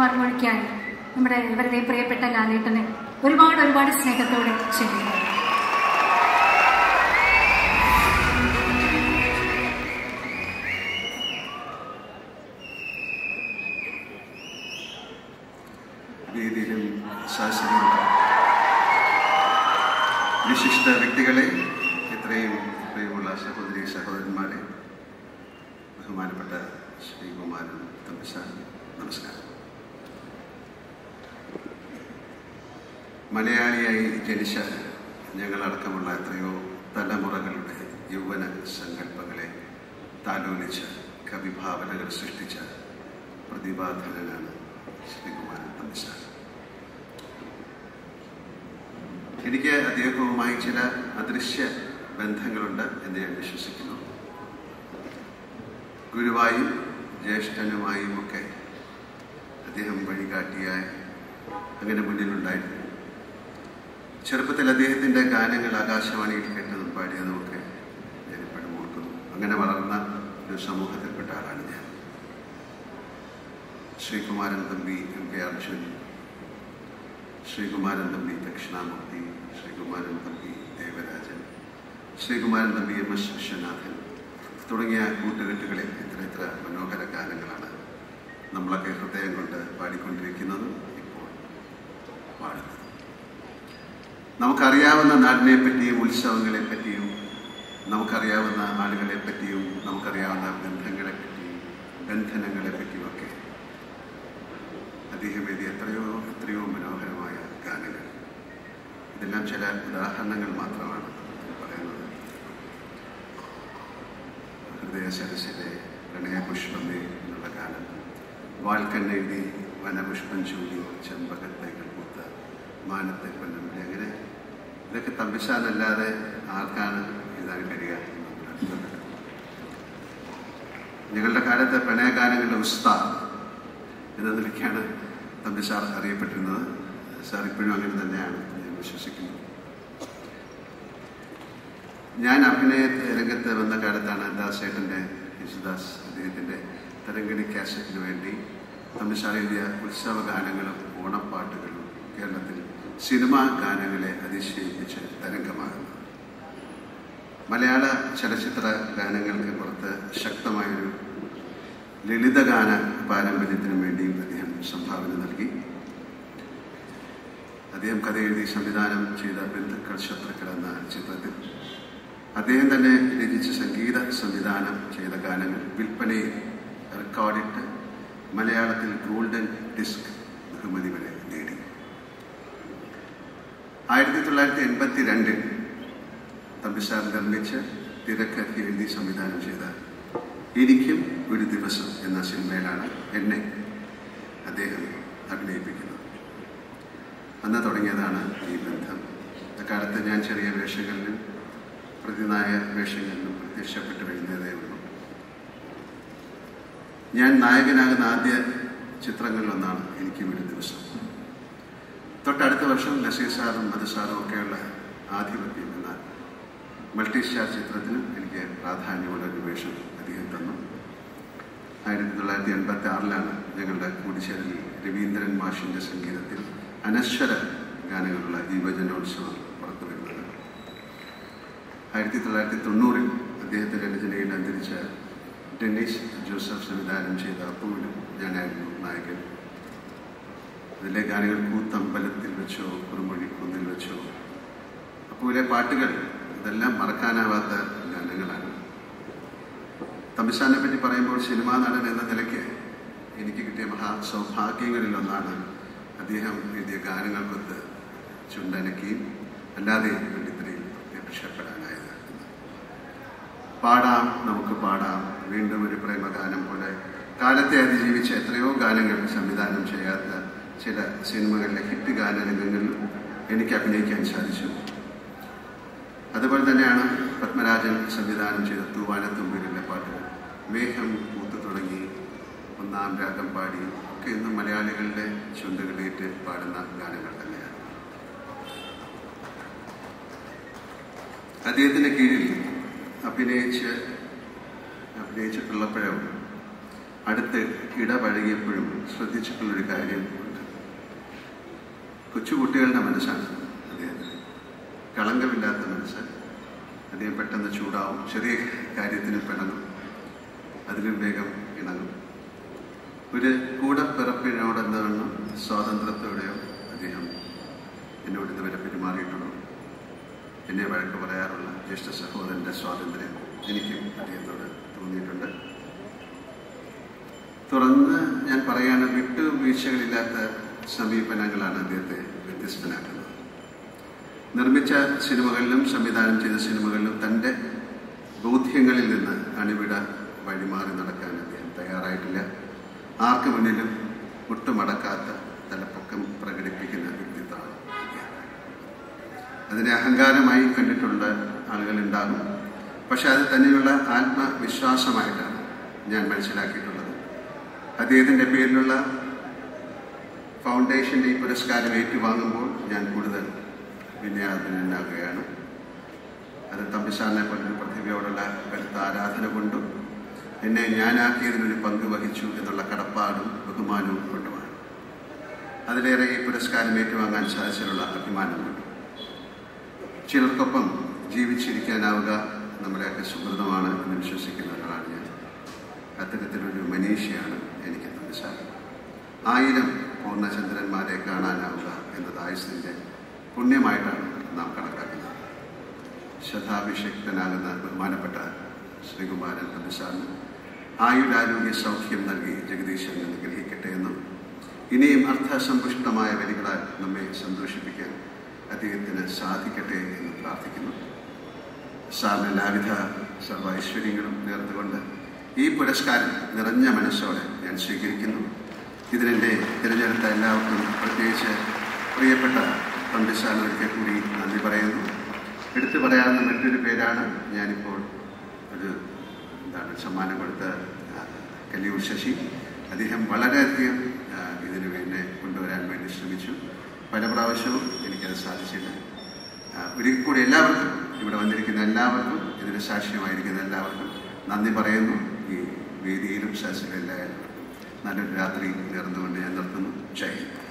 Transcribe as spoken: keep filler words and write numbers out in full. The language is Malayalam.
മറുപടിക്കായി നമ്മുടെ ഇവരുടെ പ്രിയപ്പെട്ട ലാലേട്ടനെ ഒരുപാട് ഒരുപാട് സ്നേഹത്തോടെ ക്ഷണിക്കുന്നു. വേദിയിലും ശാസ്ത്രീയ വിശിഷ്ട വ്യക്തികളെ, ഇത്രയും പ്രിയമുള്ള സഹോദരി സഹോദരന്മാരെ, ബഹുമാനപ്പെട്ട ശ്രീകുമാരൻ തമ്പിസാർ, നമസ്കാരം. മലയാളിയായി ജനിച്ച ഞങ്ങളടക്കമുള്ള എത്രയോ തലമുറകളുടെ യൗവന സങ്കല്പങ്ങളെ താലോലിച്ച കവിഭാവനകൾ സൃഷ്ടിച്ച പ്രതിഭാധനനാണ് ശ്രീകുമാരൻ തമ്പിസാർ. എനിക്ക് അദ്ദേഹവുമായി ചില അദൃശ്യ ബന്ധങ്ങളുണ്ട് എന്ന് ഞാൻ വിശ്വസിക്കുന്നു. ഗുരുവായും ജ്യേഷ്ഠനുമായും ഒക്കെ അദ്ദേഹം വഴികാട്ടിയായി അങ്ങനെ മുന്നിലുണ്ടായിരുന്നു. ചെറുപ്പത്തിൽ അദ്ദേഹത്തിൻ്റെ ഗാനങ്ങൾ ആകാശവാണിയിൽ കേട്ടതും പാടിയതുമൊക്കെ ഞാനിപ്പോഴും ഓർക്കുന്നു. അങ്ങനെ വളർന്ന ഒരു സമൂഹത്തിൽപ്പെട്ട ആളാണ് ഞാൻ. Sreekumaran Thampi M K Arjun, Sreekumaran Thampi Dakshinamoorthy, Sreekumaran Thampi Devarajan, Sreekumaran Thampi M S Viswanathan തുടങ്ങിയ കൂട്ടുകെട്ടുകളെ ഇത്ര ഇത്ര മനോഹര ഗാനങ്ങളാണ് നമ്മളൊക്കെ ഹൃദയം കൊണ്ട് പാടിക്കൊണ്ടിരിക്കുന്നതും ഇപ്പോൾ പാടുന്നത്. നമുക്കറിയാവുന്ന നാടിനെ പറ്റിയും ഉത്സവങ്ങളെ പറ്റിയും നമുക്കറിയാവുന്ന ആളുകളെ പറ്റിയും നമുക്കറിയാവുന്ന ബന്ധങ്ങളെ പറ്റിയും ബന്ധനങ്ങളെ പറ്റിയുമൊക്കെ അദ്ദേഹം എഴുതിയ എത്രയോ എത്രയോ മനോഹരമായ ഗാനങ്ങൾ. ഇതെല്ലാം ചില ഉദാഹരണങ്ങൾ മാത്രമാണ് പറയുന്നത്. ഹൃദയ സരസിലെ പ്രണയപുഷ്പമേ എന്നുള്ള ഗാനം, വാൽക്കണ്ണെഴുതി വനപുഷ്പം ചൂടി ചെമ്പകത്തൈകൾ പൂത്ത മാനത്തെ പൊന്നമ്പി, അങ്ങനെ ഇതൊക്കെ തമ്പിസാനല്ലാതെ ആർക്കാണ് എഴുതാൻ കഴിയുക? ഞങ്ങളുടെ കാലത്ത് പ്രണയഗാനങ്ങളുടെ ഉസ്താദ് എന്ന നിലയ്ക്കാണ് തമ്പിസാർ അറിയപ്പെട്ടിരുന്നത്. സാർ ഇപ്പോഴും അങ്ങനെ തന്നെയാണ് ഞാൻ വിശ്വസിക്കുന്നു. ഞാൻ അഭിനയ രംഗത്ത് വന്ന കാലത്താണ് ദാസേട്ടൻ്റെ യേശുദാസ് അദ്ദേഹത്തിൻ്റെ തരംഗിണി കാസറ്റിന് വേണ്ടി തമ്പിസാർ എഴുതിയ ഉത്സവ ഗാനങ്ങളും ഓണപ്പാട്ടുകളും കേരളത്തിൽ സിനിമാ ഗാനങ്ങളെ അതിശയിപ്പിച്ച് തരംഗമാകുന്നത്. മലയാള ചലച്ചിത്ര ഗാനങ്ങൾക്ക് പുറത്ത് ശക്തമായൊരു ലളിതഗാന പാരമ്പര്യത്തിനു വേണ്ടിയും അദ്ദേഹം സംഭാവന നൽകി. അദ്ദേഹം കഥ എഴുതി സംവിധാനം ചെയ്ത ബന്ധുക്കൾ ശത്രുക്കൾ എന്ന ചിത്രത്തിൽ അദ്ദേഹം തന്നെ രചിച്ച് സംഗീത സംവിധാനം ചെയ്ത ഗാനങ്ങൾ വിൽപ്പനയിൽ റെക്കോർഡിട്ട് മലയാളത്തിൽ ഗോൾഡൻ ഡിസ്ക് ബഹുമതി വരെ നേടി. ആയിരത്തി തൊള്ളായിരത്തി എൺപത്തി രണ്ടിൽ തമ്പിസാർ നിർമ്മിച്ച് തിരക്കഥ എഴുതി സംവിധാനം ചെയ്ത എനിക്കും ഒരു ദിവസം എന്ന സിനിമയിലാണ് എന്നെ അദ്ദേഹം അഭിനയിപ്പിക്കുന്നത്. അന്ന് തുടങ്ങിയതാണ് ഈ ബന്ധം. അക്കാലത്ത് ഞാൻ ചെറിയ വേഷങ്ങളിലും പ്രതിനായക വേഷങ്ങളിലും പ്രത്യക്ഷപ്പെട്ടു വരുന്നതേ ഉള്ളൂ. ഞാൻ നായകനാകുന്ന ആദ്യ ചിത്രങ്ങളിലൊന്നാണ് എനിക്കും ഒരു ദിവസം. തൊട്ടടുത്ത വർഷം നസീർ സാറും മധുസാറും ഒക്കെയുള്ള ആധിപത്യം എന്ന മൾട്ടി സ്റ്റാർ ചിത്രത്തിനും എനിക്ക് പ്രാധാന്യമുള്ള ഒരു വേഷം അദ്ദേഹം തന്നു. ആയിരത്തി തൊള്ളായിരത്തി എൺപത്തി ആറിലാണ് ഞങ്ങളുടെ കൂടിച്ചേരലിൽ രവീന്ദ്രൻ മാഷിൻ്റെ സംഗീതത്തിൽ അനശ്വര ഗാനങ്ങളുള്ള യുവജനോത്സവം പുറത്തു വരുന്നത്. ആയിരത്തി തൊള്ളായിരത്തി തൊണ്ണൂറിൽ അദ്ദേഹത്തിൻ്റെ രചനയിൽ അന്തരിച്ച ഡെന്നിസ് ജോസഫ് സംവിധാനം ചെയ്ത അപ്പൂവിലും ഞാനായിരുന്നു നായകൻ. അതിലെ ഗാനങ്ങൾ കൂത്തമ്പലത്തിൽ വെച്ചോ കുറുമൊഴി കുന്നിൽ വെച്ചോ, അപ്പൂവിലെ പാട്ടുകൾ ഇതെല്ലാം മറക്കാനാവാത്ത ഗാനങ്ങളാണ്. തമ്പിസാറിനെ പറ്റി പറയുമ്പോൾ സിനിമാ നടൻ എന്ന നിലയ്ക്ക് എനിക്ക് കിട്ടിയ മഹാ സൗഭാഗ്യങ്ങളിലൊന്നാണ് അദ്ദേഹം എഴുതിയ ഗാനങ്ങൾക്കൊത്ത് ചുണ്ടനക്കുകയും അല്ലാതെ വെള്ളിത്തിരയിൽ പ്രത്യക്ഷപ്പെടാനായത്. പാടാം നമുക്ക് പാടാം, വീണ്ടും ഒരു പ്രേമഗാനം പോലെ കാലത്തെ അതിജീവിച്ച എത്രയോ ഗാനങ്ങൾ സംവിധാനം ചെയ്യാത്ത ചില സിനിമകളിലെ ഹിറ്റ് ഗാനരംഗങ്ങളിലും എനിക്ക് അഭിനയിക്കാൻ സാധിച്ചു. അതുപോലെ തന്നെയാണ് പത്മരാജൻ സംവിധാനം ചെയ്ത തൂവാനത്തുമ്പിലെ പാട്ടുകൾ, മേഘം പൂത്തു തുടങ്ങി, ഒന്നാം രാഗം പാടി ഒക്കെ ഇന്നും മലയാളികളുടെ ചുണ്ടുകളേറ്റ് പാടുന്ന ഗാനങ്ങൾ തന്നെയാണ്. അദ്ദേഹത്തിൻ്റെ കീഴിൽ അഭിനയിച്ച് അഭിനയിച്ചിട്ടുള്ളപ്പോഴും അടുത്ത് ഇടപഴകിയപ്പോഴും ശ്രദ്ധിച്ചിട്ടുള്ളൊരു കാര്യം ഉണ്ട്. കൊച്ചുകുട്ടികളുടെ മനസ്സാണ് അദ്ദേഹത്തിന്. കളങ്കമില്ലാത്ത മനസ്സ്. അദ്ദേഹം പെട്ടെന്ന് ചൂടാവും, ചെറിയ കാര്യത്തിന് പിണങ്ങും, അതിലും വേഗം ഇണങ്ങും. ഒരു കൂടപ്പിറപ്പിനോടെന്നവണ്ണം സ്വാതന്ത്ര്യത്തോടെയോ അദ്ദേഹം എന്നോട് ഇതുവരെ പെരുമാറിയിട്ടുള്ളൂ. എന്നെ വഴക്ക് പറയാറുള്ള ജ്യേഷ്ഠ സഹോദരൻ്റെ സ്വാതന്ത്ര്യം എനിക്കും അദ്ദേഹത്തോട് തോന്നിയിട്ടുണ്ട്. തുറന്ന് ഞാൻ പറയുകയാണ്, വിട്ടുവീഴ്ചകളില്ലാത്ത സമീപനങ്ങളാണ് അദ്ദേഹത്തെ വ്യത്യസ്തനാക്കുന്നത്. നിർമ്മിച്ച സിനിമകളിലും സംവിധാനം ചെയ്ത സിനിമകളിലും തൻ്റെ ബോധ്യങ്ങളിൽ നിന്ന് അണിവിട വഴിമാറി നടക്കാൻ അദ്ദേഹം തയ്യാറായിട്ടില്ല. ആർക്ക് മുന്നിലും മുട്ടുമടക്കാത്ത തലപ്പൊക്കം പ്രകടിപ്പിക്കുന്ന വ്യക്തിത്വമാണ്. അതിനെ അഹങ്കാരമായി കണ്ടിട്ടുള്ള ആളുകളുണ്ടാകും. പക്ഷെ അത് തന്നെയുള്ള ആത്മവിശ്വാസമായിട്ടാണ് ഞാൻ മനസ്സിലാക്കിയിട്ടുള്ളത്. അദ്ദേഹത്തിൻ്റെ പേരിലുള്ള ഫൗണ്ടേഷൻ്റെ ഈ പുരസ്കാരം ഏറ്റുവാങ്ങുമ്പോൾ ഞാൻ കൂടുതൽ വിനയാധീനനാകുകയാണ്. അത് തമ്പിസാറിനെ പോലൊരു പ്രതിഭയോടുള്ള കടുത്ത ആരാധന കൊണ്ടും എന്നെ ഞാനാക്കിയതിനൊരു പങ്ക് വഹിച്ചു എന്നുള്ള കടപ്പാടും ബഹുമാനവും കൊണ്ടുമാണ്. അതിലേറെ ഈ പുരസ്കാരം ഏറ്റുവാങ്ങാൻ സാധിച്ചതിലുള്ള അഭിമാനം കൊണ്ടും. ചിലർക്കൊപ്പം ജീവിച്ചിരിക്കാനാവുക നമ്മുടെയൊക്കെ സുഹൃതമാണ് എന്ന് വിശ്വസിക്കുന്ന ഒരാളാണ് ഞാൻ. അത്തരത്തിലൊരു മനീഷയാണ് എനിക്ക് തമ്പിസാർ. ആയിരം പൂർണ്ണചന്ദ്രന്മാരെ കാണാനാവുക എന്നത് ആയുസ്സിൻ്റെ പുണ്യമായിട്ടാണ് നാം കണക്കാക്കുന്നത്. ശതാഭിഷിക്തനാകുന്ന ബഹുമാനപ്പെട്ട ശ്രീകുമാരൻ തമ്പിസാറിന് ആയുരാരോഗ്യ സൗഖ്യം നൽകി ജഗദീശൻ അനുഗ്രഹിക്കട്ടെ എന്നും ഇനിയും അർത്ഥസമ്പുഷ്ടമായ വരികളാൽ നമ്മെ സന്തോഷിപ്പിക്കാൻ അദ്ദേഹത്തിന് സാധിക്കട്ടെ എന്ന് പ്രാർത്ഥിക്കുന്നു. സാറിന് എല്ലാവിധ സർവ്വ ഐശ്വര്യങ്ങളും നേർന്നുകൊണ്ട് ഈ പുരസ്കാരം നിറഞ്ഞ മനസ്സോടെ ഞാൻ സ്വീകരിക്കുന്നു. ഇതിനെൻ്റെ തിരഞ്ഞെടുത്ത എല്ലാവർക്കും, പ്രത്യേകിച്ച് പ്രിയപ്പെട്ട തമ്പിസാറിന് ഒരിക്കൽ കൂടി നന്ദി പറയുന്നു. എടുത്തു പറയാവുന്ന മറ്റൊരു പേരാണ്, ഞാനിപ്പോൾ ഒരു എന്താണ് സമ്മാനം കൊടുത്ത കലിയൂർ ശശി. അദ്ദേഹം വളരെയധികം ഇതിനു വേണ്ടി കൊണ്ടുവരാൻ വേണ്ടി ശ്രമിച്ചു. പല പ്രാവശ്യവും എനിക്കത് സാധിച്ചില്ല. ഒരിക്കൽ കൂടി എല്ലാവർക്കും, ഇവിടെ വന്നിരിക്കുന്ന എല്ലാവർക്കും, ഇതിന് സാക്ഷ്യമായിരിക്കുന്ന എല്ലാവർക്കും നന്ദി പറയുന്നു. ഈ വേദിയിലും സദസ്സിലും എല്ലാവരും നല്ലൊരു രാത്രി നേർന്നുകൊണ്ട് ഞാൻ നിർത്തുന്നു. ജയ് ഹിന്ദ്.